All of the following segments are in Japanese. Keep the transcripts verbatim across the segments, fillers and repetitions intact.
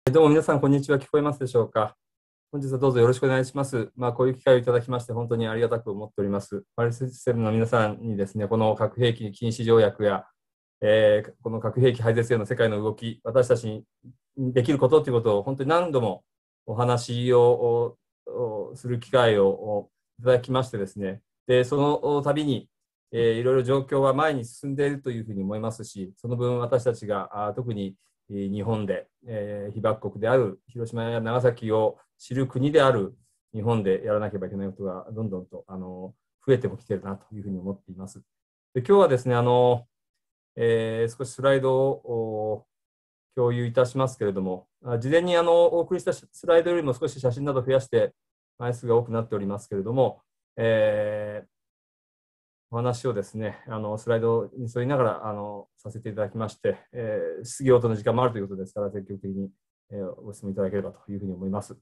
どうも皆さん、こんにちは。聞こえますでしょうか。本日はどうぞよろしくお願いします。まあ、こういう機会をいただきまして、本当にありがたく思っております。パリシステムの皆さんにですね、この核兵器禁止条約や、えー、この核兵器廃絶への世界の動き、私たちにできることということを本当に何度もお話をする機会をいただきましてですね、でその度に、えー、いろいろ状況は前に進んでいるというふうに思いますし、その分私たちがあ特に日本で、えー、被爆国である広島や長崎を知る国である日本でやらなければいけないことがどんどんとあの増えてもきているなというふうに思っています。で今日はですね、あの、えー、少しスライドを共有いたしますけれども、事前にあのお送りしたスライドよりも少し写真など増やして枚数が多くなっておりますけれども、えー、お話をですね、あのスライドに沿いながらあのさせていただきまして、えー、質疑応答の時間もあるということですから、積極的に、えー、ご質問いただければというふうに思います。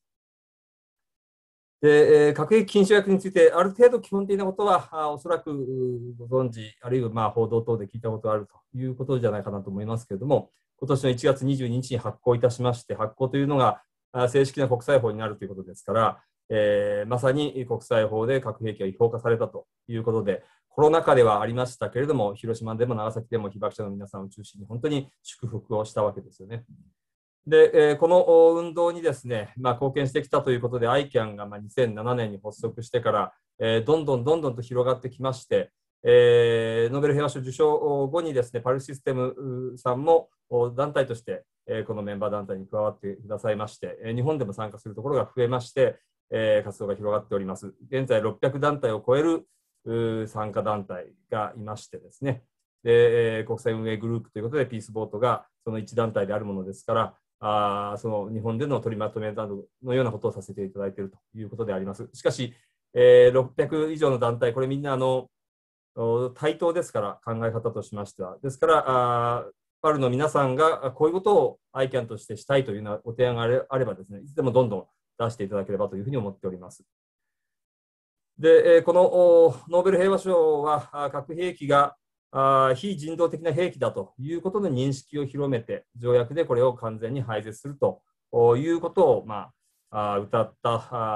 で、えー、核兵器禁止条約について、ある程度基本的なことは、あおそらくご存知、あるいはまあ報道等で聞いたことがあるということじゃないかなと思いますけれども、今年のいちがつにじゅうににちに発行いたしまして、発行というのが正式な国際法になるということですから、えー、まさに国際法で核兵器が違法化されたということで、コロナ禍ではありましたけれども、広島でも長崎でも被爆者の皆さんを中心に本当に祝福をしたわけですよね。で、この運動にですね、まあ、貢献してきたということで、アイキャン がにせんななねんに発足してから、えー、どんどんどんどんと広がってきまして、えー、ノーベル平和賞受賞後にですね、パルシステムさんも団体として、えー、このメンバー団体に加わってくださいまして、日本でも参加するところが増えまして、えー、活動が広がっております。現在ろっぴゃくだんたいを超える参加団体がいましてですね、で、国際運営グループということで、ピースボートがその一団体であるものですから、あその日本での取りまとめなどのようなことをさせていただいているということであります。しかし、えー、ろっぴゃく以上の団体、これみんなあの対等ですから、考え方としましては。ですから、あパルの皆さんがこういうことを アイキャン としてしたいというようなご提案があればですね、いつでもどんどん出していただければというふうに思っております。で、このノーベル平和賞は核兵器が非人道的な兵器だということの認識を広めて、条約でこれを完全に廃絶するということを、まあ、謳った、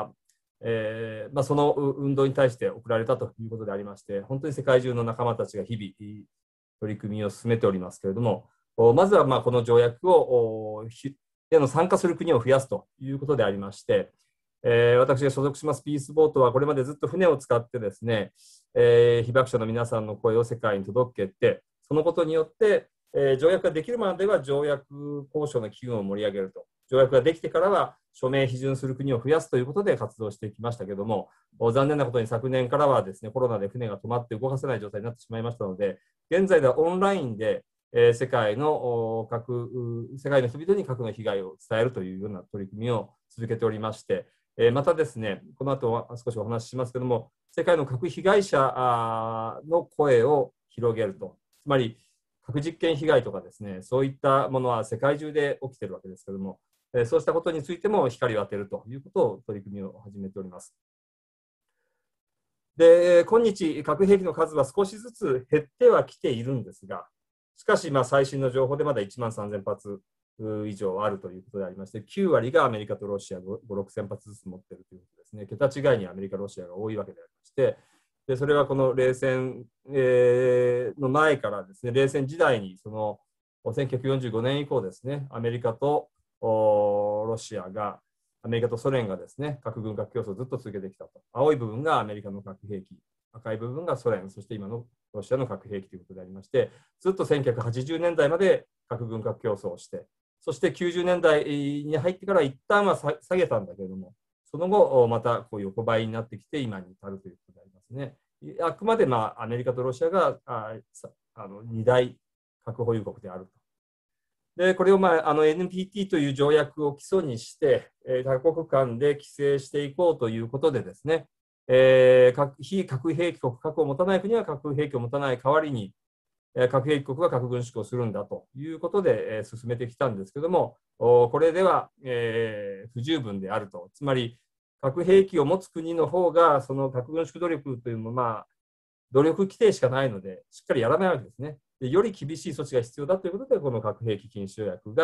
えーまあ、その運動に対して送られたということでありまして、本当に世界中の仲間たちが日々取り組みを進めておりますけれども、まずはまあこの条約をへの参加する国を増やすということでありまして、えー、私が所属しますピースボートはこれまでずっと船を使ってですね、えー、被爆者の皆さんの声を世界に届けて、そのことによって、えー、条約ができるまでは条約交渉の機運を盛り上げると、条約ができてからは署名批准する国を増やすということで活動してきましたけれども、残念なことに昨年からはですね、コロナで船が止まって動かせない状態になってしまいましたので、現在ではオンラインで、えー、世界の核、世界の人々に核の被害を伝えるというような取り組みを続けておりまして、またですね、この後少しお話ししますけれども、世界の核被害者の声を広げると、つまり核実験被害とかですね、そういったものは世界中で起きているわけですけれども、そうしたことについても光を当てるということを取り組みを始めております。で、今日、核兵器の数は少しずつ減ってはきているんですが、しかし、まあ最新の情報でまだいちまんさんぜんぱつ以上あるということでありまして、きゅうわりがアメリカとロシアご、ろくせんぱつずつ持っているということですね。桁違いにアメリカ、ロシアが多いわけでありまして、でそれはこの冷戦、えー、の前からですね、冷戦時代にそのせんきゅうひゃくよんじゅうごねん以降ですね、アメリカとロシアが、アメリカとソ連がですね、核軍拡競争をずっと続けてきたと。青い部分がアメリカの核兵器、赤い部分がソ連、そして今のロシアの核兵器ということでありまして、ずっとせんきゅうひゃくはちじゅうねんだいまで核軍拡競争をして、そしてきゅうじゅうねんだいに入ってから一旦は下げたんだけれども、その後、またこう横ばいになってきて、今に至るということでありますね。あくまでまあアメリカとロシアがああのに大核保有国であると。でこれを、まあ、あの エヌピーティー という条約を基礎にして、多国間で規制していこうということでですね、えー、非核兵器国、核を持たない国は核兵器を持たない代わりに、核兵器国は核軍縮をするんだということで進めてきたんですけども、これでは、えー、不十分であると。つまり、核兵器を持つ国の方が、その核軍縮努力というのは、まあ、努力規定しかないので、しっかりやらないわけですね。でより厳しい措置が必要だということで、この核兵器禁止条約が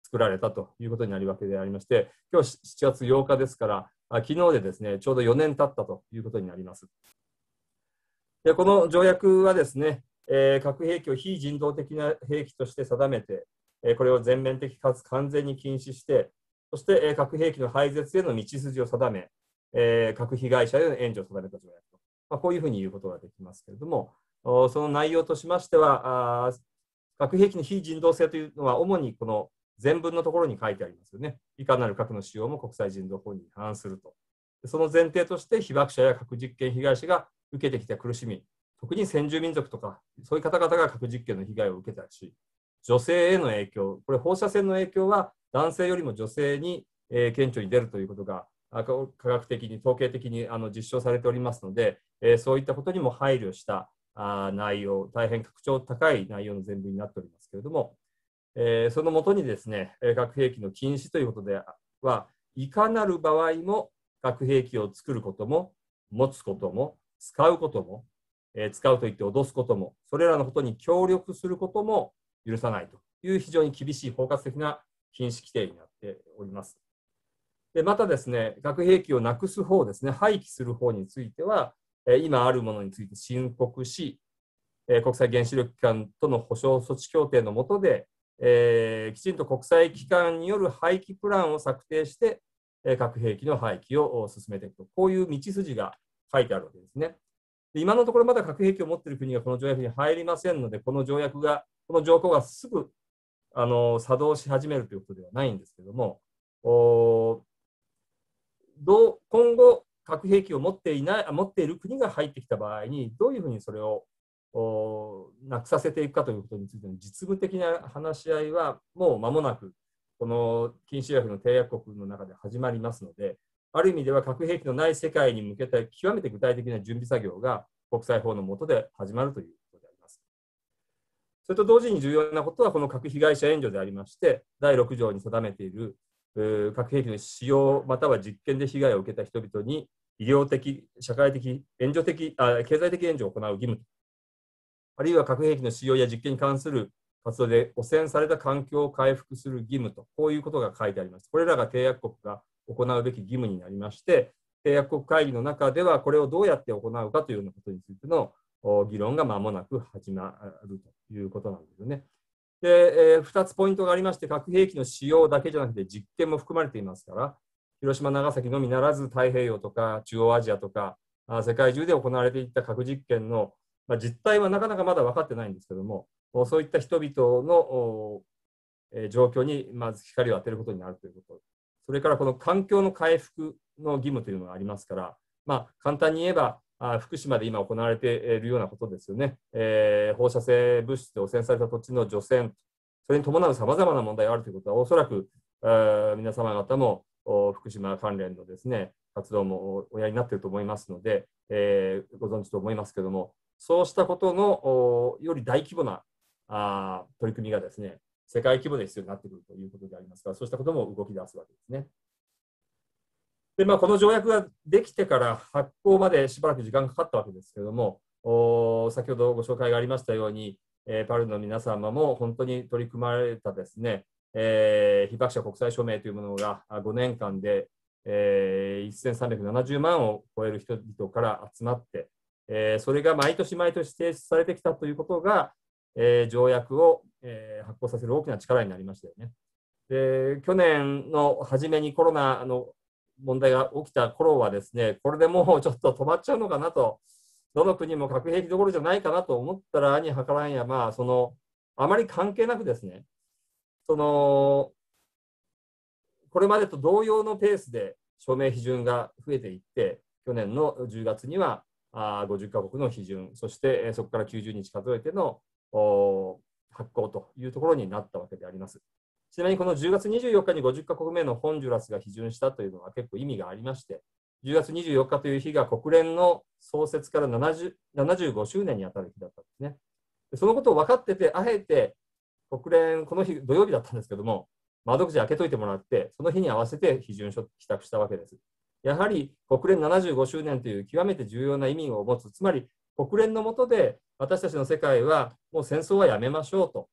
作られたということになるわけでありまして、今日しちがつようかですから、昨日でですね、ちょうどよねん経ったということになります。でこの条約はですね、えー、核兵器を非人道的な兵器として定めて、えー、これを全面的かつ完全に禁止して、そして、えー、核兵器の廃絶への道筋を定め、えー、核被害者への援助を定めた条約と、まあ、こういうふうに言うことができますけれども、その内容としましては、あ核兵器の非人道性というのは、主にこの前文のところに書いてありますよね。いかなる核の使用も国際人道法に違反すると。その前提として、被爆者や核実験被害者が受けてきた苦しみ、特に先住民族とか、そういう方々が核実験の被害を受けたし、女性への影響、これ放射線の影響は男性よりも女性に、えー、顕著に出るということが、科学的に、統計的にあの実証されておりますので、えー、そういったことにも配慮したあ内容、大変格調高い内容の全文になっておりますけれども、えー、そのもとにですね、核兵器の禁止ということでは、いかなる場合も核兵器を作ることも、持つことも、使うことも、えー、使うと言って脅すことも、それらのことに協力することも許さないという非常に厳しい包括的な禁止規定になっております。でまたですね、核兵器をなくす方ですね、廃棄する方については、今あるものについて申告し、国際原子力機関との保障措置協定の下で、えー、きちんと国際機関による廃棄プランを策定して、核兵器の廃棄を進めていくと、こういう道筋が書いてあるわけですね。で今のところまだ核兵器を持っている国がこの条約に入りませんので、この条約が、この条項がすぐあの作動し始めるということではないんですけれども、おどう今後、核兵器を持っていない、持っている国が入ってきた場合に、どういうふうにそれをなくさせていくかということについての実務的な話し合いは、もう間もなく、この禁止条約の締約国の中で始まりますので、ある意味では核兵器のない世界に向けた極めて具体的な準備作業が国際法の下で始まるということであります。それと同時に重要なことは、この核被害者援助でありまして、だいろく条に定めている核兵器の使用または実験で被害を受けた人々に医療的、社会的、援助的、あ経済的援助を行う義務、あるいは核兵器の使用や実験に関する活動で汚染された環境を回復する義務と、こういうことが書いてあります。これらが締約国が行うべき義務になりまして、締約国会議の中ではこれをどうやって行うかというようなことについての議論が間もなく始まるということなんですよね。で、えー、ふたつポイントがありまして、核兵器の使用だけじゃなくて実験も含まれていますから、広島、長崎のみならず太平洋とか中央アジアとか世界中で行われていった核実験の、まあ、実態はなかなかまだ分かってないんですけども、そういった人々の、えー、状況にまず光を当てることになるということ、それからこの環境の回復の義務というのがありますから、まあ、簡単に言えば、あ福島で今行われているようなことですよね。えー、放射性物質で汚染された土地の除染、それに伴うさまざまな問題があるということは、おそらく皆様方も福島関連のですね、活動もおやりになっていると思いますので、えー、ご存知と思いますけれども、そうしたことのより大規模なあ取り組みがですね、世界規模で必要になってくるということでありますから、そうしたことも動き出すわけですね。でまあ、この条約ができてから発効までしばらく時間がかかったわけですけれども、先ほどご紹介がありましたように、えー、パルの皆様も本当に取り組まれたですね、えー、被爆者国際署名というものがごねんかんで、えー、せんさんびゃくななじゅうまんを超える人々から集まって、えー、それが毎年毎年提出されてきたということが、えー、条約を、えー、発効させる大きな力になりましたよね。で去年の初めにコロナの問題が起きた頃はですね、これでもうちょっと止まっちゃうのかなと、どの国も核兵器どころじゃないかなと思ったらに計らんや、まあ、そのあまり関係なくですね、そのこれまでと同様のペースで署名批准が増えていって、去年のじゅうがつにはごじゅっかこくの批准、そしてそこからきゅうじゅうにち数えての発行というところになったわけであります。ちなみにこのじゅうがつにじゅうよっかにごじゅっかこくめのホンジュラスが批准したというのは結構意味がありまして、じゅうがつにじゅうよっかという日が国連の創設からななじゅうごしゅうねんにあたる日だったんですね。そのことを分かってて、あえて国連、この日土曜日だったんですけども、窓口開けといてもらって、その日に合わせて批准書を帰宅したわけです。やはり国連ななじゅうごしゅうねんという極めて重要な意味を持つ、つまり国連の下で私たちの世界はもう戦争はやめましょうと。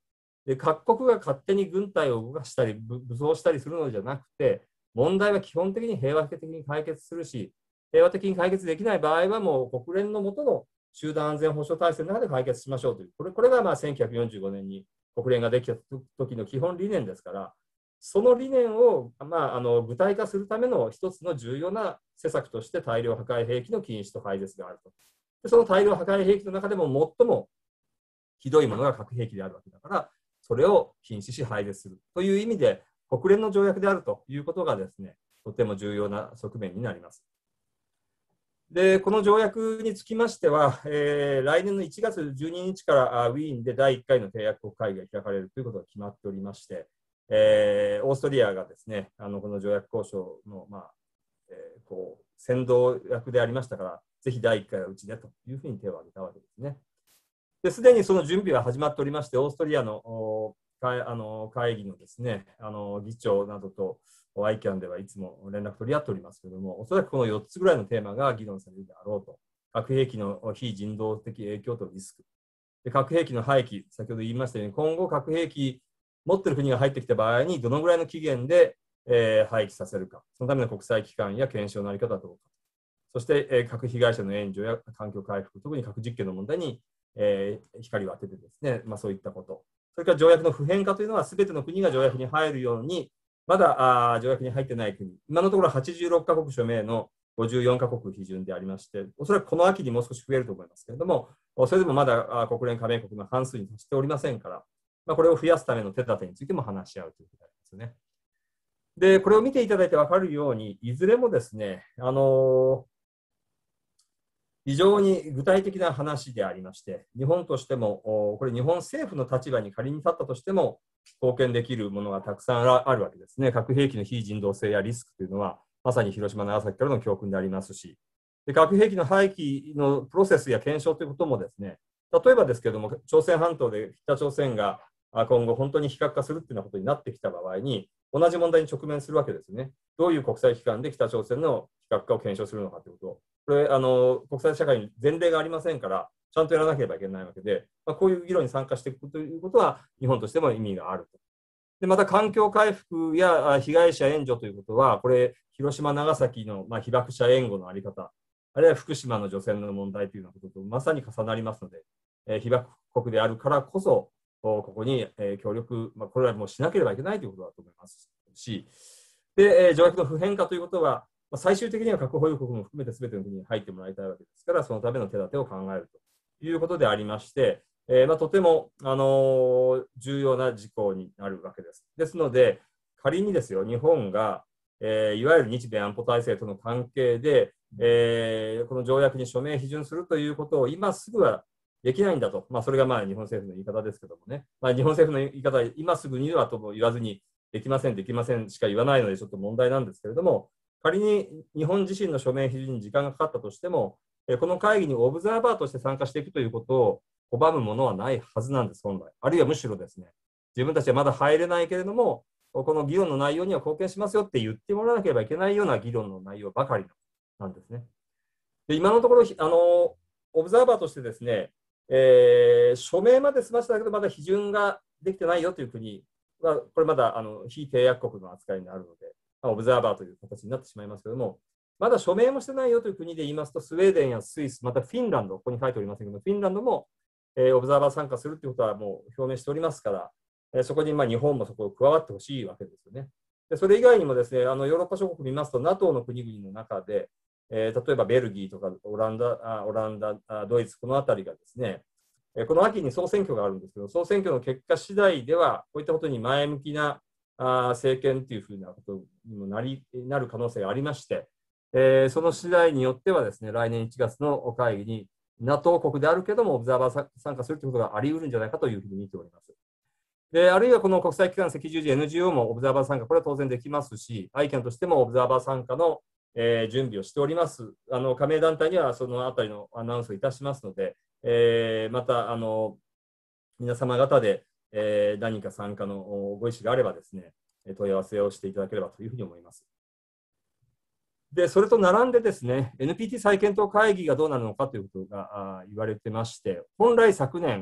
で、各国が勝手に軍隊を動かしたり、武装したりするのじゃなくて、問題は基本的に平和的に解決するし、平和的に解決できない場合は、もう国連の下の集団安全保障体制の中で解決しましょうという、これこれがまあせんきゅうひゃくよんじゅうごねんに国連ができた時の基本理念ですから、その理念を、まあ、あの具体化するための一つの重要な施策として大量破壊兵器の禁止と廃絶があると。でその大量破壊兵器の中でも最もひどいものが核兵器であるわけだから、それを禁止し廃絶するという意味で、国連の条約であるということがですね、とても重要な側面になります。で、この条約につきましては、えー、来年のいちがつじゅうににちからウィーンでだいいっかいの締約国会議が開かれるということが決まっておりまして、えー、オーストリアがですね、あのこの条約交渉の、まあえー、こう先導役でありましたから、ぜひだいいっかいはうちでというふうに手を挙げたわけですね。すでにその準備は始まっておりまして、オーストリアのあの会議のですね、あの議長などと アイキャン ではいつも連絡取り合っておりますけれども、おそらくこのよっつぐらいのテーマが議論されるであろうと。核兵器の非人道的影響とリスク。で核兵器の廃棄、先ほど言いましたように、今後核兵器持っている国が入ってきた場合に、どのぐらいの期限で、えー、廃棄させるか。そのための国際機関や検証の在り方はどうか。そして、えー、核被害者の援助や環境回復、特に核実験の問題に、えー、光を当ててですね、まあ、そういったこと。それから条約の不変化というのは、すべての国が条約に入るように、まだあ条約に入ってない国、今のところはちじゅうろっかこく署名のごじゅうよんかこく批准でありまして、おそらくこの秋にもう少し増えると思いますけれども、それでもまだ国連加盟国の半数に達しておりませんから、まあ、これを増やすための手立てについても話し合うということですね。で、これを見ていただいて分かるように、いずれもですね、あのー非常に具体的な話でありまして、日本としても、これ日本政府の立場に仮に立ったとしても、貢献できるものがたくさんあるわけですね。核兵器の非人道性やリスクというのは、まさに広島、長崎からの教訓でありますし、で核兵器の廃棄のプロセスや検証ということもですね、例えばですけれども、朝鮮半島で北朝鮮が今後本当に非核化するというようなことになってきた場合に、同じ問題に直面するわけですね。どういう国際機関で北朝鮮の非核化を検証するのかということを。これあの国際社会に前例がありませんから、ちゃんとやらなければいけないわけで、まあ、こういう議論に参加していくということは、日本としても意味があると。でまた、環境回復や被害者援助ということは、これ、広島、長崎の、まあ、被爆者援護の在り方、あるいは福島の除染の問題というようなこととまさに重なりますので、えー、被爆国であるからこそ、ここに、えー、協力、まあ、これはもうしなければいけないということだと思いますし、で、えー、条約の不変化ということは、最終的には核保有国も含めて全ての国に入ってもらいたいわけですから、そのための手立てを考えるということでありまして、えーまあ、とても、あのー、重要な事項になるわけです。ですので、仮にですよ、日本が、えー、いわゆる日米安保体制との関係で、えー、この条約に署名批准するということを今すぐはできないんだと、まあ、それがまあ日本政府の言い方ですけどもね、まあ、日本政府の言い方は今すぐにはとも言わずに、できません、できませんしか言わないので、ちょっと問題なんですけれども、仮に日本自身の署名批准に時間がかかったとしても、この会議にオブザーバーとして参加していくということを拒むものはないはずなんです、本来。あるいはむしろですね、自分たちはまだ入れないけれども、この議論の内容には貢献しますよって言ってもらわなければいけないような議論の内容ばかりなんですね。で今のところあの、オブザーバーとしてですね、えー、署名まで済ませたけど、まだ批准ができてないよという国は、これまだあの非締約国の扱いになるので、オブザーバーという形になってしまいますけれども、まだ署名もしてないよという国で言いますと、スウェーデンやスイス、またフィンランド、ここに書いておりませんけど、フィンランドも、えー、オブザーバー参加するということはもう表明しておりますから、えー、そこにまあ日本もそこを加わってほしいわけですよね。でそれ以外にもですね、あのヨーロッパ諸国見ますと、NATO の国々の中で、えー、例えばベルギーとかオランダ、あオランダあドイツ、このあたりがですね、この秋に総選挙があるんですけど、総選挙の結果次第では、こういったことに前向きなあ政権というふうなことにもなりなる可能性がありまして、えー、その次第によってはですね、来年いちがつの会議に NATO 国であるけども、オブザーバー参加するということがあり得るんじゃないかというふうに見ております。であるいはこの国際機関赤十字 エヌジーオー もオブザーバー参加、これは当然できますし、アイキャン としてもオブザーバー参加の、えー、準備をしております。あの加盟団体にはそのあたりのアナウンスをいたしますので、えー、またあの皆様方で、えー、何か参加のご意思があればですね、問い合わせをしていただければというふうに思います。で、それと並んでですね、エヌピーティー 再検討会議がどうなるのかということが言われてまして、本来昨年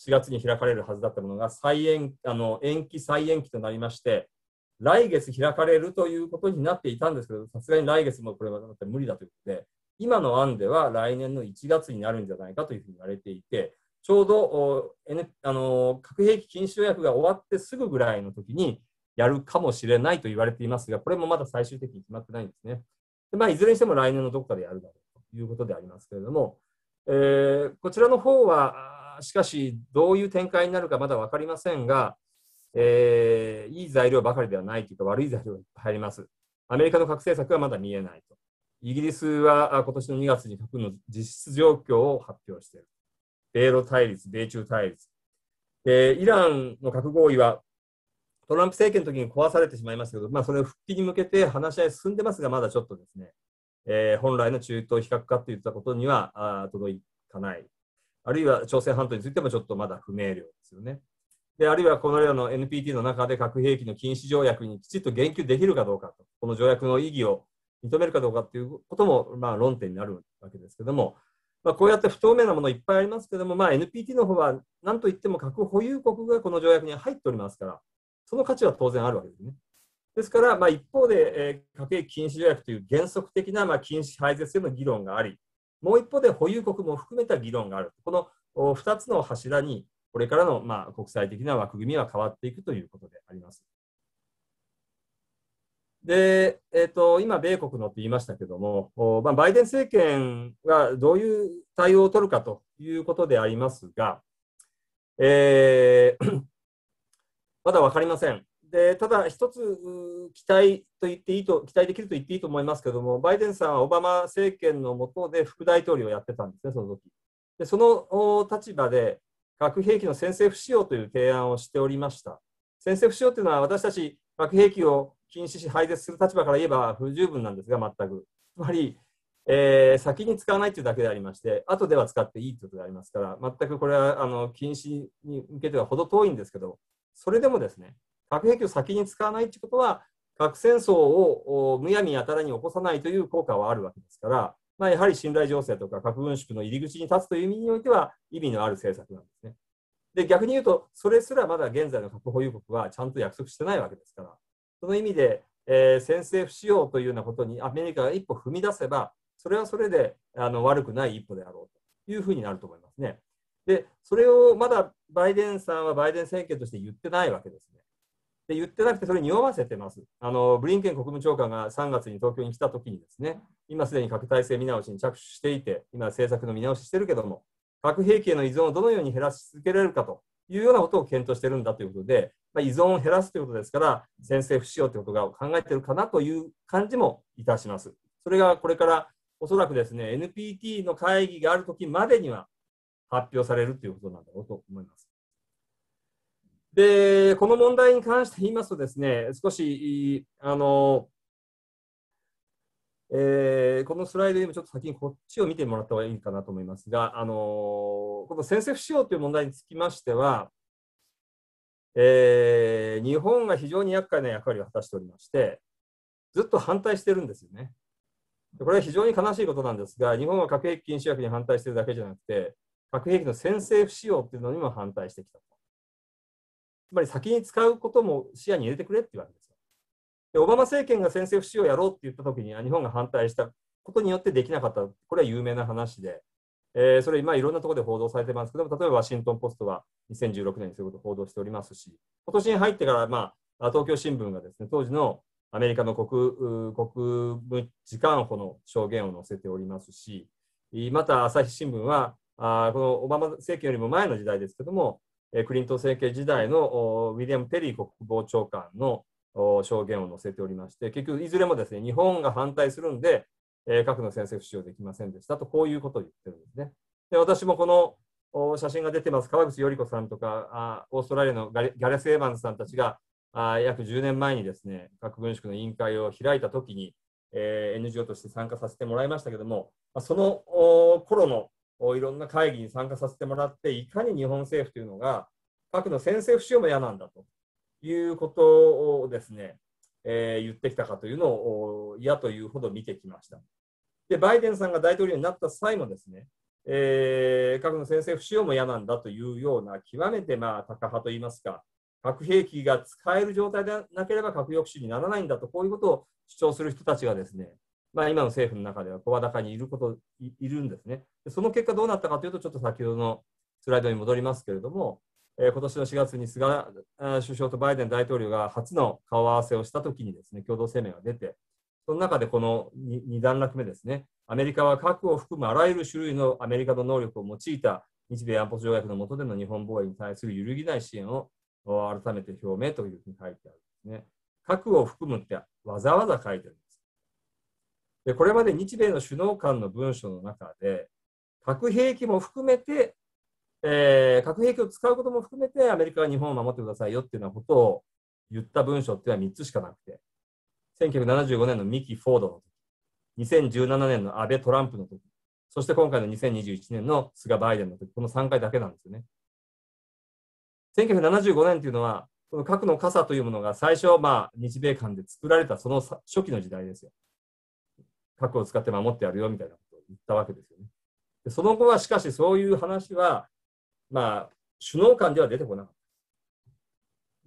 しがつに開かれるはずだったものが再延あの延期再延期となりまして、来月開かれるということになっていたんですけど、さすがに来月もこれは無理だということで、今の案では来年のいちがつになるんじゃないかというふうに言われていて、ちょうど、N、あの核兵器禁止条約が終わってすぐぐらいの時にやるかもしれないと言われていますが、これもまだ最終的に決まってないんですね。でまあ、いずれにしても来年のどこかでやるだろうということでありますけれども、えー、こちらの方は、しかし、どういう展開になるかまだ分かりませんが、えー、いい材料ばかりではないというか、悪い材料がいっぱいあります。アメリカの核政策はまだ見えないと。イギリスは今年のにがつに核の実質状況を発表している。米ロ対立、米中対立。でイランの核合意はトランプ政権の時に壊されてしまいましたけど、まあ、それを復帰に向けて話し合い進んでますが、まだちょっとですね、えー、本来の中東非核化といったことにはあ届かない。あるいは朝鮮半島についてもちょっとまだ不明瞭ですよね。であるいはこのような エヌピーティー の中で核兵器の禁止条約にきちっと言及できるかどうかと、この条約の意義を認めるかどうかということも、まあ、論点になるわけですけども、まあ、こうやって不透明なものいっぱいありますけども、まあ、エヌピーティー の方は何といっても核保有国がこの条約に入っておりますから、その価値は当然あるわけですね。ですから、まあ、一方で、えー、核兵器禁止条約という原則的な、まあ、禁止廃絶への議論があり、もう一方で保有国も含めた議論がある。このふたつの柱に、これからの、まあ、国際的な枠組みは変わっていくということであります。で、えーと、今、米国のって言いましたけども、まあ、バイデン政権がどういう対応を取るかということでありますが、えー、まだ分かりません。でただ、一つ期待と言っていいと、期待できると言っていいと思いますけれども、バイデンさんはオバマ政権の下で副大統領をやってたんですね、その時でその立場で核兵器の先制不使用という提案をしておりました。先制不使用というのは、私たち核兵器を禁止し廃絶する立場から言えば不十分なんですが、全く。つまり、えー、先に使わないというだけでありまして、後では使っていいということでありますから、全くこれはあの禁止に向けては程遠いんですけど、それでもですね、核兵器を先に使わないということは、核戦争をむやみやたらに起こさないという効果はあるわけですから、まあ、やはり信頼醸成とか核軍縮の入り口に立つという意味においては意味のある政策なんですね。で逆に言うと、それすらまだ現在の核保有国はちゃんと約束してないわけですから、その意味で、えー、先制不使用というようなことにアメリカが一歩踏み出せば、それはそれであの悪くない一歩であろうというふうになると思いますね。で、それをまだバイデンさんはバイデン政権として言ってないわけですね。で言ってなくて、それに匂わせてます。あのブリンケン国務長官がさんがつに東京に来たときにですね、今すでに核体制見直しに着手していて、今政策の見直ししてるけども、核兵器への依存をどのように減らし続けられるかというようなことを検討しているんだということで、まあ、依存を減らすということですから、先制不使用ということを考えているかなという感じもいたします。それがこれからおそらくですね、エヌピーティー の会議があるときまでには発表されるということなんだろうと思います。で、この問題に関して言いますとですね、少し、あの、えー、このスライドでちょっと先にこっちを見てもらった方がいいかなと思いますが、あのこの先制不使用という問題につきましては、えー、日本が非常に厄介な役割を果たしておりまして、ずっと反対してるんですよね。これは非常に悲しいことなんですが、日本は核兵器禁止条約に反対しているだけじゃなくて、核兵器の先制不使用というのにも反対してきたと。つまり先に使うことも視野に入れてくれっていうわけですよ。でオバマ政権が先制不使用をやろうって言ったときに、日本が反対したことによってできなかった、これは有名な話で、えー、それ今いろんなところで報道されてますけども、例えばワシントン・ポストはにせんじゅうろくねんにそういうことを報道しておりますし、今年に入ってから、まあ、東京新聞がですね、当時のアメリカの国国務次官補の証言を載せておりますし、また朝日新聞は、あこのオバマ政権よりも前の時代ですけども、クリントン政権時代のウィリアム・ペリー国防長官の証言を載せておりまして、結局いずれもですね、日本が反対するんで、核の先制不使用できませんでしたと、こういうことを言ってるんですね。で私もこの写真が出てます川口頼子さんとか、あオーストラリアのガレス・エヴァンスさんたちがあ約じゅうねんまえにですね、核軍縮の委員会を開いたときに、えー、エヌジーオー として参加させてもらいましたけども、その頃のいろんな会議に参加させてもらって、いかに日本政府というのが核の先制不使用も嫌なんだということをですね、えー、言ってきたかというのを嫌というほど見てきました。で、バイデンさんが大統領になった際もですね、 えー、核の先制不使用も嫌なんだというような、極めてまあタカ派といいますか、核兵器が使える状態でなければ核抑止にならないんだと、こういうことを主張する人たちがですね、まあ、今の政府の中では声高にいることい、いるんですね。その結果どうなったかというと、ちょっと先ほどのスライドに戻りますけれども、えー、今年のしがつに菅首相とバイデン大統領が初の顔合わせをしたときにですね、共同声明が出て、その中でこの 2, 2段落目ですね、アメリカは核を含むあらゆる種類のアメリカの能力を用いた日米安保条約の下での日本防衛に対する揺るぎない支援を改めて表明というふうに書いてあるんですね。核を含むってわざわざ書いてあるんです。で、これまで日米の首脳間の文書の中で、核兵器も含めて、えー、核兵器を使うことも含めてアメリカは日本を守ってくださいよっていうようなことを言った文書っていうのはみっつしかなくて、せんきゅうひゃくななじゅうごねんのミキ・フォードの時、にせんじゅうななねんの安倍・トランプの時、そして今回のにせんにじゅういちねんの菅・バイデンの時、このさんかいだけなんですよね。せんきゅうひゃくななじゅうごねんというのは、この核の傘というものが最初、まあ、日米間で作られたその初期の時代ですよ。核を使って守ってやるよみたいなことを言ったわけですよね。でその後はしかしそういう話は、まあ、首脳間では出てこなかった。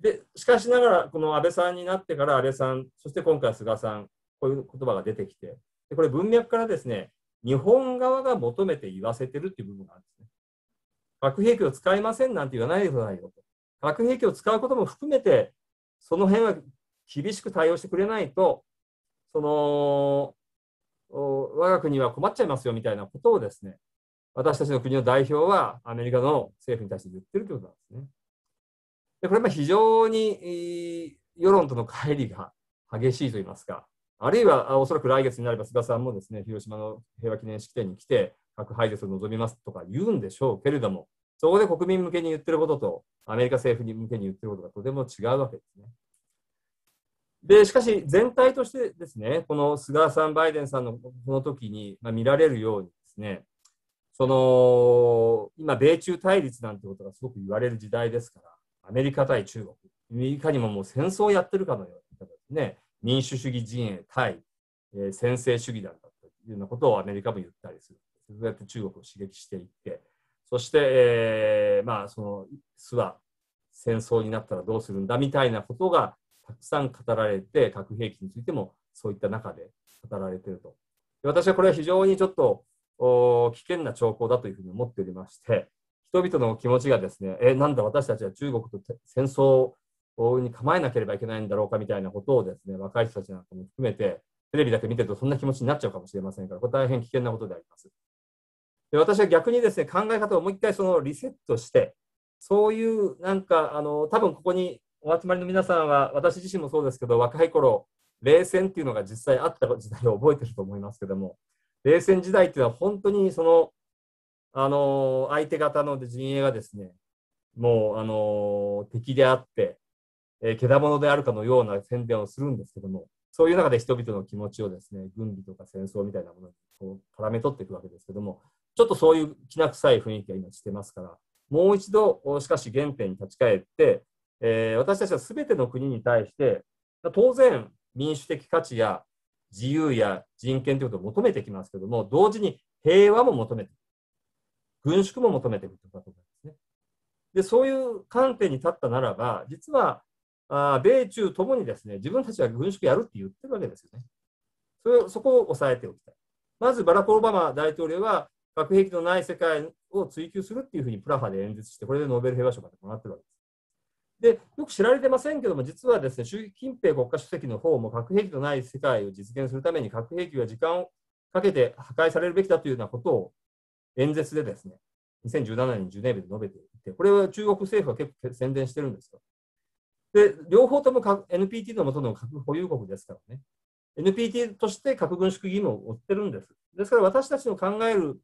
で、しかしながら、この安倍さんになってから安倍さん、そして今回は菅さん、こういう言葉が出てきて、でこれ文脈からですね、日本側が求めて言わせてるっていう部分があるんですね。核兵器を使いませんなんて言わないでくださいよと。核兵器を使うことも含めて、その辺は厳しく対応してくれないと、その、我が国は困っちゃいますよみたいなことをですね、私たちの国の代表はアメリカの政府に対して言ってるということなんですね。でこれは非常に世論との乖離が激しいといいますか、あるいはおそらく来月になれば菅さんもですね、広島の平和記念式典に来て核廃絶を望みますとか言うんでしょうけれども、そこで国民向けに言ってることとアメリカ政府に向けに言ってることがとても違うわけですね。でしかし全体としてですね、この菅さん、バイデンさんのこの時に見られるようにですね、その今、米中対立なんてことがすごく言われる時代ですから、アメリカ対中国、いかにももう戦争をやってるかのようなですね、民主主義陣営対、えー、専制主義だったというようなことをアメリカも言ったりする。そうやって中国を刺激していって、そして、えー、まあその巣は戦争になったらどうするんだみたいなことがたくさん語られて、核兵器についてもそういった中で語られていると。私はこれは非常にちょっと危険な兆候だというふうに思っておりまして、人々の気持ちがですね、え、なんだ私たちは中国と戦争に構えなければいけないんだろうかみたいなことをですね、若い人たちなんかも含めて、テレビだけ見てるとそんな気持ちになっちゃうかもしれませんから、これ大変危険なことであります。で私は逆にですね、考え方をもう一回そのリセットして、そういうなんか、あの、多分ここにお集まりの皆さんは、私自身もそうですけど、若い頃、冷戦っていうのが実際あった時代を覚えてると思いますけども、冷戦時代っていうのは本当にその、あの、相手方の陣営がですね、もう、あの、敵であって、えー、けだものであるかのような宣伝をするんですけども、そういう中で人々の気持ちをですね、軍備とか戦争みたいなものにこう絡め取っていくわけですけども、ちょっとそういうきな臭い雰囲気が今してますから、もう一度、しかし原点に立ち返って、えー、私たちは全ての国に対して、当然民主的価値や自由や人権ということを求めてきますけども、同時に平和も求めていく。軍縮も求めていくということですね。で、そういう観点に立ったならば、実は、あ米中ともにですね、自分たちは軍縮やるって言ってるわけですよね。それそこを押さえておきたい。まず、バラク・オバマ大統領は、核兵器のない世界を追求するっていうふうにプラハで演説して、これでノーベル平和賞までもらってるわけです。で、よく知られてませんけども、実はですね、習近平国家主席の方も核兵器のない世界を実現するために核兵器は時間をかけて破壊されるべきだというようなことを演説でですね、にせんじゅうななねんにジュネーブで述べていて、これは中国政府は結構宣伝してるんですよ。で、両方とも エヌピーティー の下の核保有国ですからね。エヌピーティー として核軍縮義務を負ってるんです。ですから私たちの考える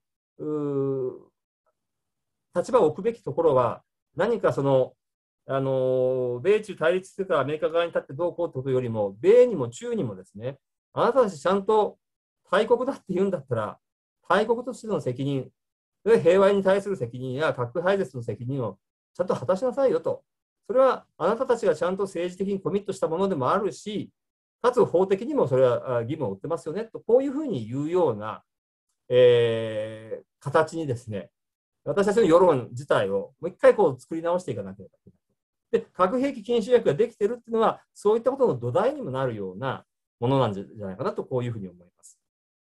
立場を置くべきところは、何かその、あの、米中対立してからアメリカ側に立ってどうこうってことよりも、米にも中にもですね、あなたたちちゃんと大国だって言うんだったら、大国としての責任、平和に対する責任や核廃絶の責任をちゃんと果たしなさいよと。それはあなたたちがちゃんと政治的にコミットしたものでもあるし、かつ法的にもそれは義務を負ってますよねと、こういうふうに言うような、 えー、形にですね、私たちの世論自体をもう一回こう作り直していかなければいけない。で、核兵器禁止条約ができているっていうのは、そういったことの土台にもなるようなものなんじゃないかなと、こういうふうに思います。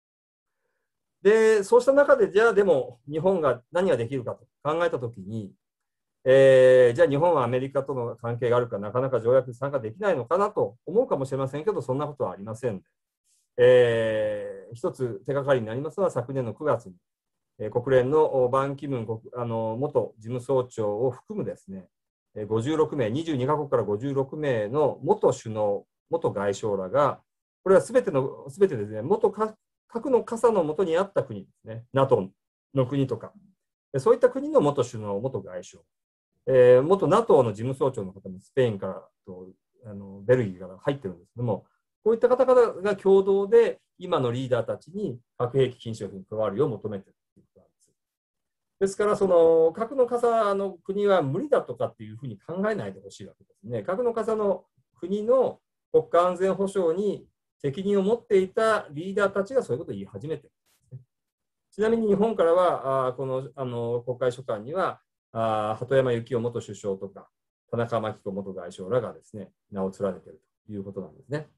で、そうした中で、じゃあでも日本が何ができるかと考えたときに、えー、じゃあ日本はアメリカとの関係があるからなかなか条約に参加できないのかなと思うかもしれませんけど、そんなことはありません。えー、一つ手がかりになりますのは、昨年のくがつに、えー、国連のバン・キムン国あの元事務総長を含むですね、ごじゅうろくめい、にじゅうにかこくからごじゅうろくめいの元首脳、元外相らが、これはすべての、すべてですね、元核の傘の下にあった国ですね、NATO の国とか、そういった国の元首脳、元外相、えー、元 NATO の事務総長の方もスペインからとあのベルギーから入ってるんですけども、こういった方々が共同で今のリーダーたちに核兵器禁止条約に加わるよう求めているということなんです。ですから、その核の傘の国は無理だとかっていうふうに考えないでほしいわけですね。核の傘の国の国家安全保障に責任を持っていたリーダーたちがそういうことを言い始めているんですね。ちなみに日本からは、あこのあの国会書簡には、あ鳩山幸夫元首相とか、田中真紀子元外相らがですね、名を連ねているということなんですね。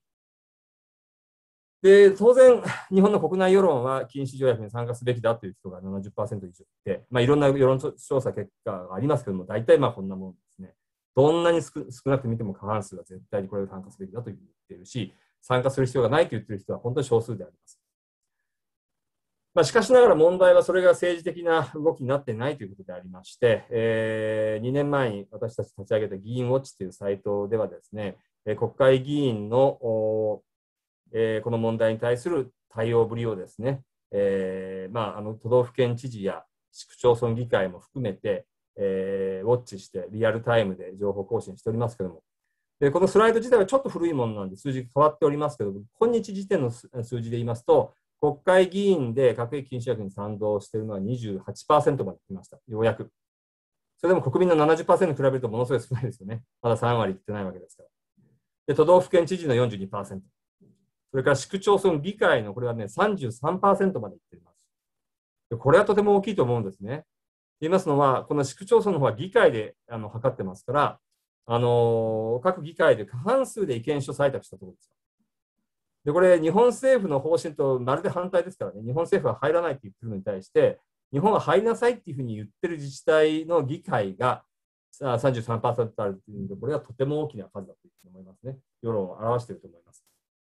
で、当然、日本の国内世論は禁止条約に参加すべきだという人が ななじゅっパーセント 以上いて、まあ、いろんな世論調査結果がありますけども、大体まあこんなもんですね。どんなに 少, 少なく見ても過半数は絶対にこれを参加すべきだと言っているし、参加する必要がないと言っている人は本当に少数であります。まあ、しかしながら問題はそれが政治的な動きになっていないということでありまして、えー、にねんまえに私たち立ち上げた議員ウォッチというサイトではですね、国会議員のえー、この問題に対する対応ぶりをですね、えーまあ、あの都道府県知事や市区町村議会も含めて、えー、ウォッチしてリアルタイムで情報更新しておりますけれども、でこのスライド自体はちょっと古いものなんで数字が変わっておりますけれども、今日時点の数字で言いますと、国会議員で核兵器禁止条約に賛同しているのは にじゅうはちパーセント まで来ました、ようやく。それでも国民の ななじゅっパーセント に比べるとものすごい少ないですよね。まださんわりいってないわけですから。で都道府県知事の よんじゅうにパーセント。それから市区町村議会のこれはね、さんじゅうさんパーセント までいっています。でこれはとても大きいと思うんですね。言いますのは、この市区町村の方は議会であの測ってますから、あのー、各議会で過半数で意見書採択したところですよ。で、これ、日本政府の方針とまるで反対ですからね、日本政府は入らないって言ってるのに対して、日本は入りなさいっていうふうに言ってる自治体の議会が さんじゅうさんパーセント あるっていうので、これはとても大きな数だと思いますね。世論を表していると思います。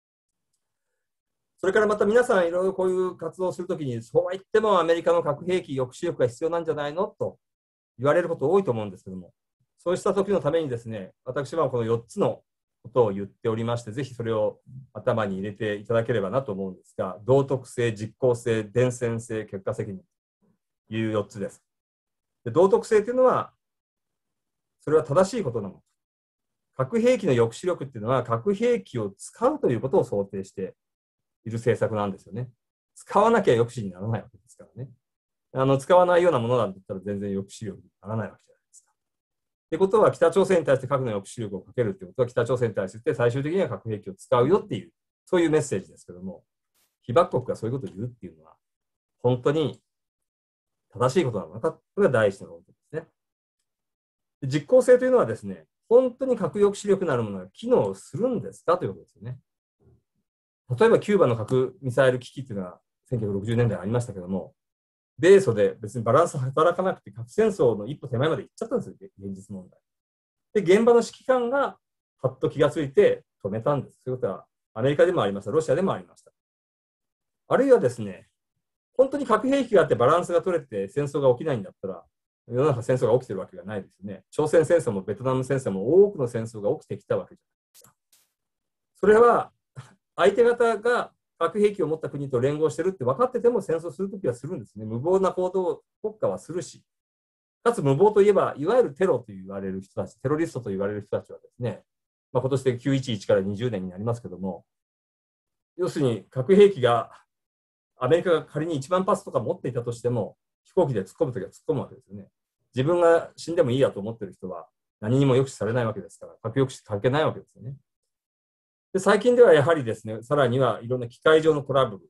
それからまた皆さんいろいろこういう活動をするときに、そうは言ってもアメリカの核兵器抑止力が必要なんじゃないのと言われること多いと思うんですけども、そうした時のためにですね、私はこのよっつのことを言っておりまして、ぜひそれを頭に入れていただければなと思うんですが、道徳性、実効性、伝染性、結果責任というよっつです。で道徳性というのは、それは正しいことなの。核兵器の抑止力っていうのは、核兵器を使うということを想定している政策なんですよね。使わなきゃ抑止にならないわけですからね。あの使わないようなものなんて言ったら全然抑止力にならないわけじゃないですか。ってことは、北朝鮮に対して核の抑止力をかけるってことは、北朝鮮に対して最終的には核兵器を使うよっていう、そういうメッセージですけども、被爆国がそういうことを言うっていうのは、本当に正しいことなのか、これが第一の論点ですね。実効性というのはですね、本当に核抑止力なるものが機能するんですかということですよね。例えばキューバの核ミサイル危機というのはせんきゅうひゃくろくじゅうねんだいありましたけども、米ソで別にバランス働かなくて核戦争の一歩手前まで行っちゃったんですよ、現実問題。で、現場の指揮官がはっと気がついて止めたんです。ということは、アメリカでもありました、ロシアでもありました。あるいはですね、本当に核兵器があってバランスが取れて戦争が起きないんだったら、世の中戦争が起きてるわけがないですよね。朝鮮戦争もベトナム戦争も多くの戦争が起きてきたわけじゃないですか。それは相手方が核兵器を持った国と連合してるって分かってても戦争するときはするんですね。無謀な行動を国家はするし、かつ無謀といえば、いわゆるテロと言われる人たち、テロリストと言われる人たちはですね、まあ、今年できゅういちいちからにじゅうねんになりますけども、要するに核兵器がアメリカが仮にいちまんぱつとか持っていたとしても、飛行機で突っ込むときは突っ込むわけですよね。自分が死んでもいいやと思っている人は何にも抑止されないわけですから、核抑止関係ないわけですよね。で最近ではやはりですね、さらにはいろんな機械上のトラブル、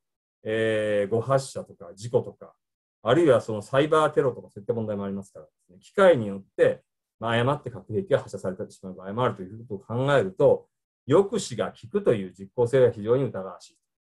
えー、誤発射とか事故とか、あるいはそのサイバーテロとかそういった問題もありますからですね、機械によって、まあ、誤って核兵器が発射されてしまう場合もあるということを考えると、抑止が効くという実効性が非常に疑わしい。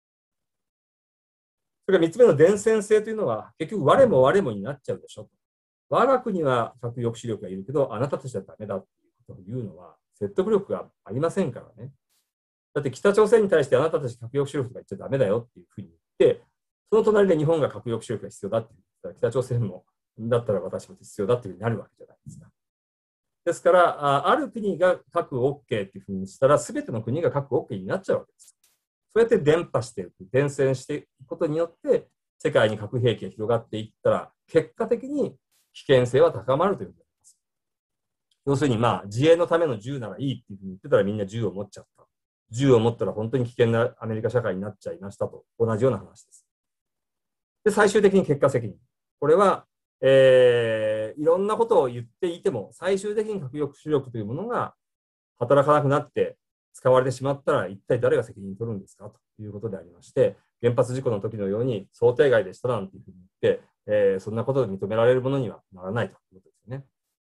それからみっつめの伝染性というのは、結局我も我もになっちゃうでしょ。我が国は核抑止力がいるけど、あなたたちはダメだということを言うのは、説得力がありませんからね。だって北朝鮮に対してあなたたち核抑止力とか言っちゃダメだよっていうふうに言って、その隣で日本が核抑止力が必要だって言ったら、北朝鮮も、だったら私も必要だっていうふうになるわけじゃないですか。ですから、ある国が核 OK っていうふうにしたら、すべての国が核 OK になっちゃうわけです。そうやって伝播していく、伝染していくことによって、世界に核兵器が広がっていったら、結果的に危険性は高まるということになります。要するに、まあ、自衛のための銃ならいいっていうふうに言ってたらみんな銃を持っちゃった。銃を持ったら本当に危険なアメリカ社会になっちゃいましたと、同じような話です。で、最終的に結果責任。これは、えー、いろんなことを言っていても、最終的に核抑止力というものが働かなくなって使われてしまったら、一体誰が責任を取るんですかということでありまして、原発事故の時のように想定外でしたなんていうふうに言って、えー、そんなことで認められるものにはならないということですよね。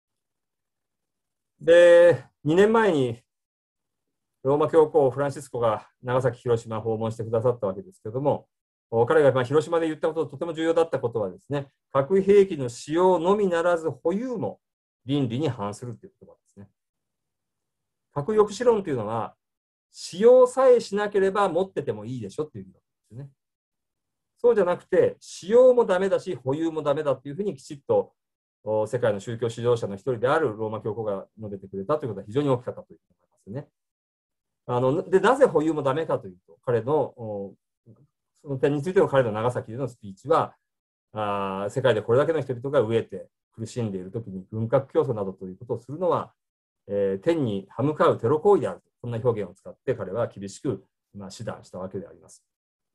で、にねんまえにローマ教皇フランシスコが長崎、広島を訪問してくださったわけですけれども、彼がまあ広島で言ったこと、とても重要だったことはですね、核兵器の使用のみならず保有も倫理に反するという言葉ですね。核抑止論というのは、使用さえしなければ持っててもいいでしょっていう意味ですね。そうじゃなくて、使用もダメだし、保有もダメだというふうにきちっと世界の宗教指導者の一人であるローマ教皇が述べてくれたということは非常に大きかったということになりますね。あのでなぜ保有もダメかというと、彼のその点についての彼の長崎でのスピーチは、あ世界でこれだけの人々が飢えて苦しんでいるときに軍拡競争などということをするのは、えー、天に歯向かうテロ行為であると、こんな表現を使って彼は厳しく、まあ、指導したわけであります。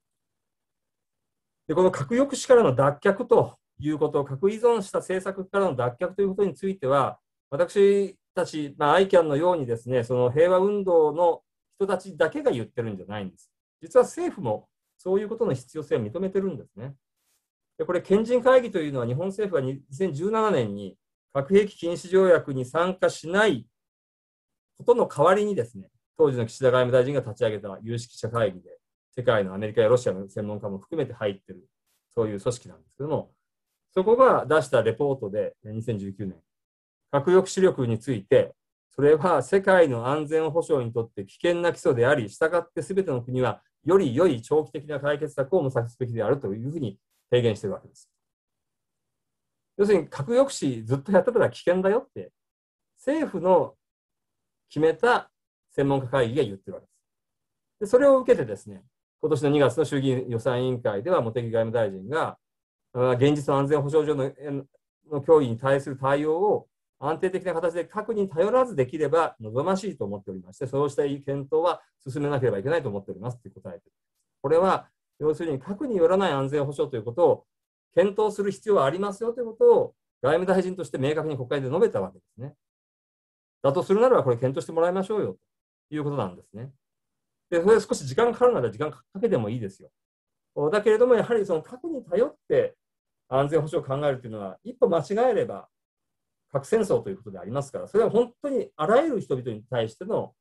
でこの核抑止からの脱却ということ、核依存した政策からの脱却ということについては、私たち、まあ、アイキャンのようにですね、その平和運動の人たちだけが言ってるんじゃないんです。実は政府もそういうことの必要性を認めてるんですね。でこれ、賢人会議というのは、日本政府はにせんじゅうななねんに核兵器禁止条約に参加しないことの代わりにですね、当時の岸田外務大臣が立ち上げた有識者会議で、世界のアメリカやロシアの専門家も含めて入っている、そういう組織なんですけども、そこが出したレポートで、にせんじゅうきゅうねん、核抑止力について、それは世界の安全保障にとって危険な基礎であり、したがってすべての国はより良い長期的な解決策を模索すべきであるというふうに提言しているわけです。要するに核抑止ずっとやってたら危険だよって政府の決めた専門家会議が言ってるわけです。でそれを受けてですね、今年のにがつの衆議院予算委員会では茂木外務大臣が現実の安全保障上のの脅威に対する対応を安定的な形で核に頼らずできれば望ましいと思っておりまして、そうした検討は進めなければいけないと思っておりますと答えている。これは要するに核によらない安全保障ということを検討する必要はありますよということを外務大臣として明確に国会で述べたわけですね。だとするならばこれ検討してもらいましょうよということなんですね。で、それ少し時間がかかるなら時間かけてもいいですよ。だけれどもやはりその核に頼って安全保障を考えるというのは一歩間違えれば核戦争ということでありますから、それは本当にあらゆる人々に対しての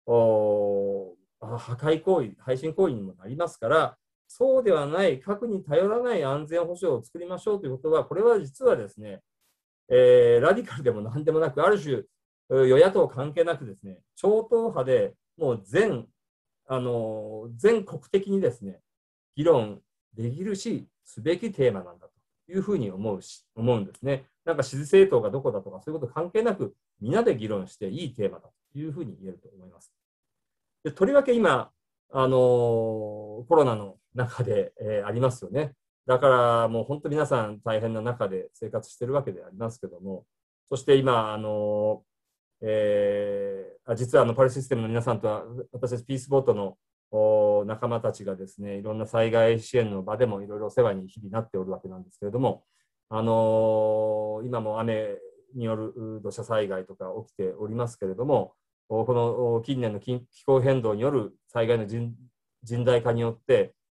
破壊行為、配信行為にもなりますから、そうではない核に頼らない安全保障を作りましょうということは、これは実はですね、えー、ラディカルでも何でもなく、ある種与野党関係なくですね、超党派でもう全あの全国的にですね議論できるしすべきテーマなんだというふうに思うし思うんですね。なんか支持政党がどこだとかそういうこと関係なくみんなで議論していいテーマだというふうに言えると思います。でとりわけ今あのコロナの中で、えー、ありますよね。だからもう本当皆さん大変な中で生活しているわけでありますけども、そして今あのえー、実はあのパルシステムの皆さんとは私たちピースボートの仲間たちがですねいろんな災害支援の場でもいろいろお世話に日々なっておるわけなんですけれども、あのー、今も雨による土砂災害とか起きておりますけれども、この近年の気候変動による災害の甚大化によって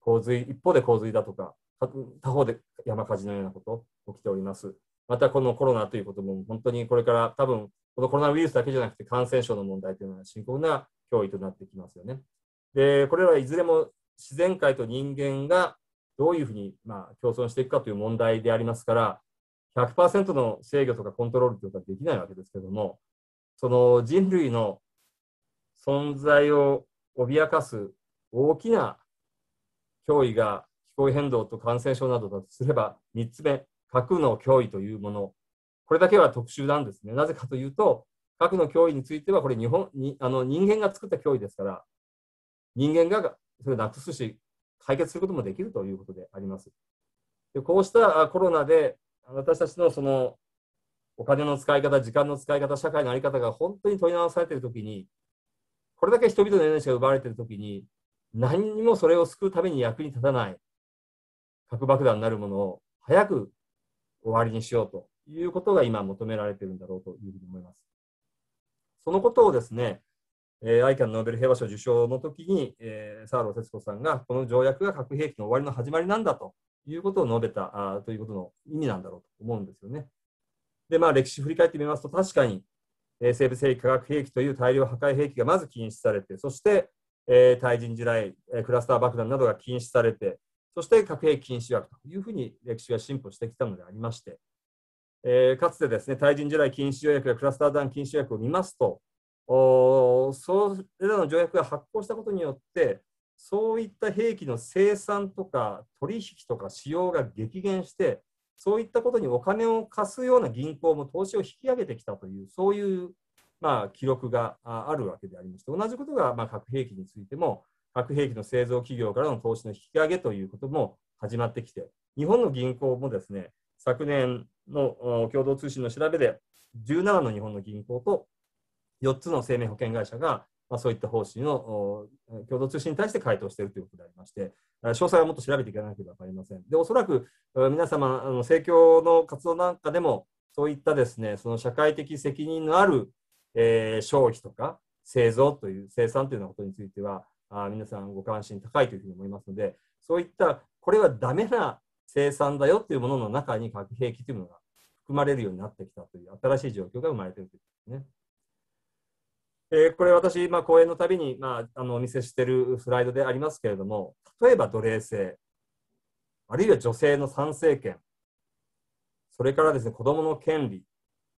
洪水、一方で洪水だとか、他方で山火事のようなこと起きております。またこのコロナということも本当にこれから多分このコロナウイルスだけじゃなくて感染症の問題というのは深刻な脅威となってきますよね。で、これらはいずれも自然界と人間がどういうふうにまあ共存していくかという問題でありますから、ひゃくパーセント の制御とかコントロールということはできないわけですけれども、その人類の存在を脅かす大きな脅威が気候変動と感染症などだとすれば、みっつめ、核の脅威というもの、これだけは特殊なんですね。なぜかというと、核の脅威については、これ日本にあの人間が作った脅威ですから、人間がそれをなくすし、解決することもできるということであります。でこうしたコロナで、私たちのそのお金の使い方、時間の使い方、社会の在り方が本当に問い直されているときに、これだけ人々の命が奪われているときに、何にもそれを救うために役に立たない核爆弾になるものを早く終わりにしようということが今求められているんだろうというふうに思います。そのことをですね、えー、アイキャンノーベル平和賞受賞の時に、えー、サーロー節子さんがこの条約が核兵器の終わりの始まりなんだということを述べたあということの意味なんだろうと思うんですよね。で、まあ歴史を振り返ってみますと、確かに、えー、生物兵器、化学兵器という大量破壊兵器がまず禁止されて、そして、えー、対人地雷、えー、クラスター爆弾などが禁止されて、そして核兵器禁止約というふうに歴史が進歩してきたのでありまして、えー、かつてですね、対人地雷禁止条約やクラスター弾禁止条約を見ますと、おそれらの条約が発効したことによって、そういった兵器の生産とか取引とか使用が激減して、そういったことにお金を貸すような銀行も投資を引き上げてきたという、そういう、まあ、記録があるわけでありまして、同じことが、まあ、核兵器についても、核兵器の製造企業からの投資の引き上げということも始まってきて、日本の銀行もですね、昨年の共同通信の調べで、じゅうななの日本の銀行とよっつの生命保険会社が、まあ、そういった方針を共同通信に対して回答しているということでありまして、詳細はもっと調べていかなければ分かりません。で、おそらく皆様、あの政教の活動なんかでも、そういったですね、その社会的責任のある、えー、消費とか製造という、生産というようなことについては、あ皆さんご関心高いというふうに思いますので、そういったこれはダメな生産だよというものの中に核兵器というものが含まれるようになってきたという新しい状況が生まれているということですね。えー、これ私、まあ、講演のたびに、まあ、あのお見せしているスライドでありますけれども、例えば奴隷制、あるいは女性の参政権、それからですね、子どもの権利、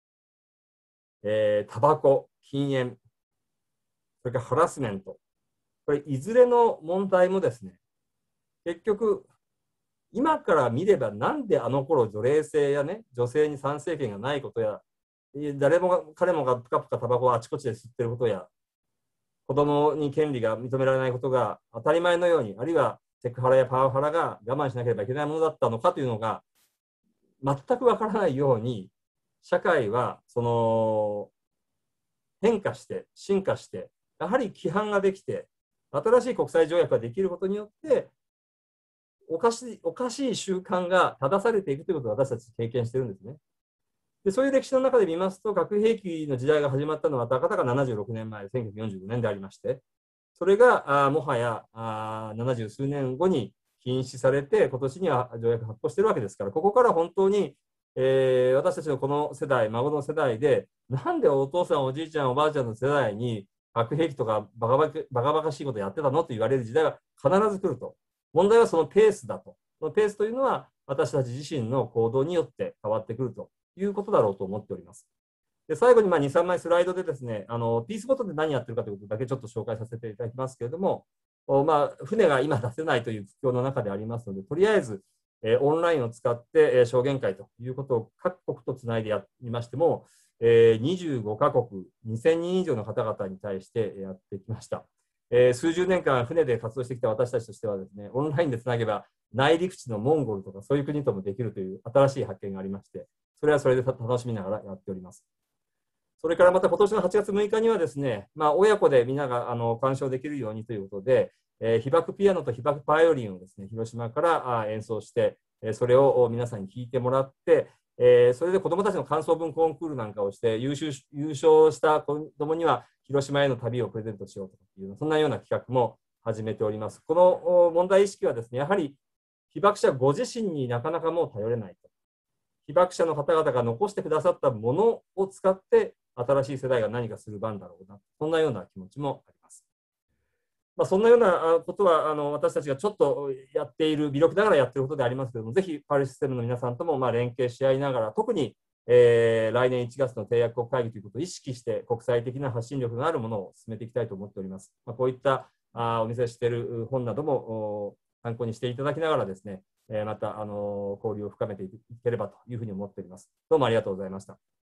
えー、タバコ、禁煙、それからハラスメント、これいずれの問題もですね、結局、今から見ればなんであの頃奴隷制やね、女性に参政権がないことや、誰もが彼もがぷかぷかタバコをあちこちで吸ってることや、子供に権利が認められないことが当たり前のように、あるいはセクハラやパワハラが我慢しなければいけないものだったのかというのが全くわからないように、社会はその変化して進化して、やはり規範ができて、新しい国際条約ができることによって、おかしい、おかしい習慣が正されていくということを私たち経験しているんですね。でそういう歴史の中で見ますと、核兵器の時代が始まったのはたかたかななじゅうろくねんまえ、せんきゅうひゃくよんじゅうごねんでありまして、それがあもはやあななじゅうすうねんごに禁止されて、今年には条約発効しているわけですから、ここから本当に、えー、私たちのこの世代、孫の世代で、なんでお父さん、おじいちゃん、おばあちゃんの世代に核兵器とかバカバカバカバカしいことやってたのと言われる時代が必ず来ると。問題はそのペースだと。そのペースというのは、私たち自身の行動によって変わってくるということだろうと思っております。で最後にまあに、さんまいスライドでですね、あのピースボートで何やってるかということだけちょっと紹介させていただきますけれども、まあ、船が今出せないという苦境の中でありますので、とりあえず、えー、オンラインを使って、えー、証言会ということを各国とつないでやりましても、えー、にじゅうごかこく、にせんにん以上の方々に対してやってきました。えー、数十年間船で活動してきた私たちとしてはですね、オンラインでつなげば内陸地のモンゴルとかそういう国ともできるという新しい発見がありまして、それはそれで楽しみながらやっております。それからまた今年のはちがつむいかにはですね、まあ、親子でみんながあの鑑賞できるようにということで、えー、被爆ピアノと被爆バイオリンをですね、広島からあ演奏して、えー、それを皆さんに聴いてもらって、えー、それで子どもたちの感想文コンクールなんかをして優秀、優勝した子どもには広島への旅をプレゼントしようという、そんなような企画も始めております。この問題意識はですね、やはり被爆者ご自身になかなかもう頼れないと。被爆者の方々が残してくださったものを使って、新しい世代が何かする番だろうな、そんなような気持ちもあります。まあ、そんなようなことはあの私たちがちょっとやっている、微力ながらやっていることでありますけれども、ぜひパルシステムの皆さんともまあ連携し合いながら、特に、えー、来年いちがつの締約国会議ということを意識して、国際的な発信力のあるものを進めていきたいと思っております。まあ、こういったあお見せしている本なども参考にしていただきながらですね、またあの交流を深めていければというふうに思っております。どうもありがとうございました。